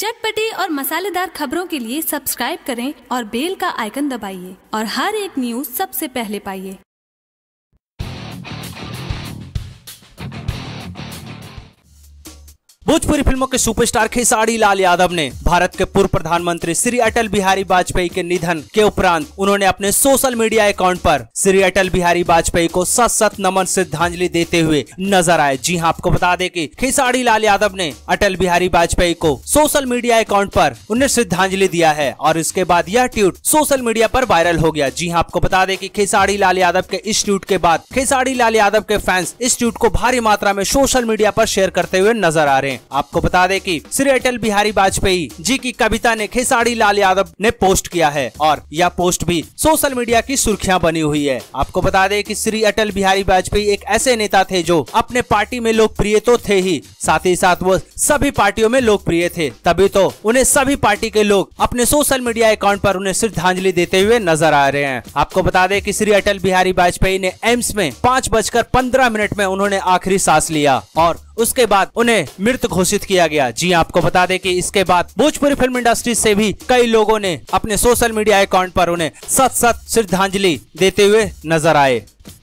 चटपटी और मसालेदार खबरों के लिए सब्सक्राइब करें और बेल का आइकन दबाइए और हर एक न्यूज़ सबसे पहले पाइए। भोजपुरी फिल्मों के सुपरस्टार खेसारी लाल यादव ने भारत के पूर्व प्रधानमंत्री श्री अटल बिहारी वाजपेयी के निधन के उपरांत उन्होंने अपने सोशल मीडिया अकाउंट पर श्री अटल बिहारी वाजपेयी को सत नमन श्रद्धांजलि देते हुए नजर आए। जी हां, आपको बता दें कि खेसारी लाल यादव ने अटल बिहारी वाजपेयी को सोशल मीडिया अकाउंट पर उन्हें श्रद्धांजलि दिया है और इसके बाद यह ट्वीट सोशल मीडिया पर वायरल हो गया। जी हां, आपको बता दें कि खेसारी लाल यादव के इस ट्वीट के बाद खेसारी लाल यादव के फैंस इस ट्वीट को भारी मात्रा में सोशल मीडिया पर शेयर करते हुए नजर आ रहे हैं। आपको बता दें कि श्री अटल बिहारी वाजपेयी जी की कविता ने खेसारी लाल यादव ने पोस्ट किया है और यह पोस्ट भी सोशल मीडिया की सुर्खियां बनी हुई है। आपको बता दें कि श्री अटल बिहारी वाजपेयी एक ऐसे नेता थे जो अपने पार्टी में लोकप्रिय तो थे ही साथ वो सभी पार्टियों में लोकप्रिय थे, तभी तो उन्हें सभी पार्टी के लोग अपने सोशल मीडिया अकाउंट पर उन्हें श्रद्धांजलि देते हुए नजर आ रहे हैं। आपको बता दें कि श्री अटल बिहारी वाजपेयी ने एम्स में 5:15 में उन्होंने आखिरी सांस लिया और उसके बाद उन्हें मृत घोषित किया गया। जी आपको बता दें कि इसके बाद भोजपुरी फिल्म इंडस्ट्री से भी कई लोगों ने अपने सोशल मीडिया अकाउंट पर उन्हें सत श्रद्धांजलि देते हुए नजर आए।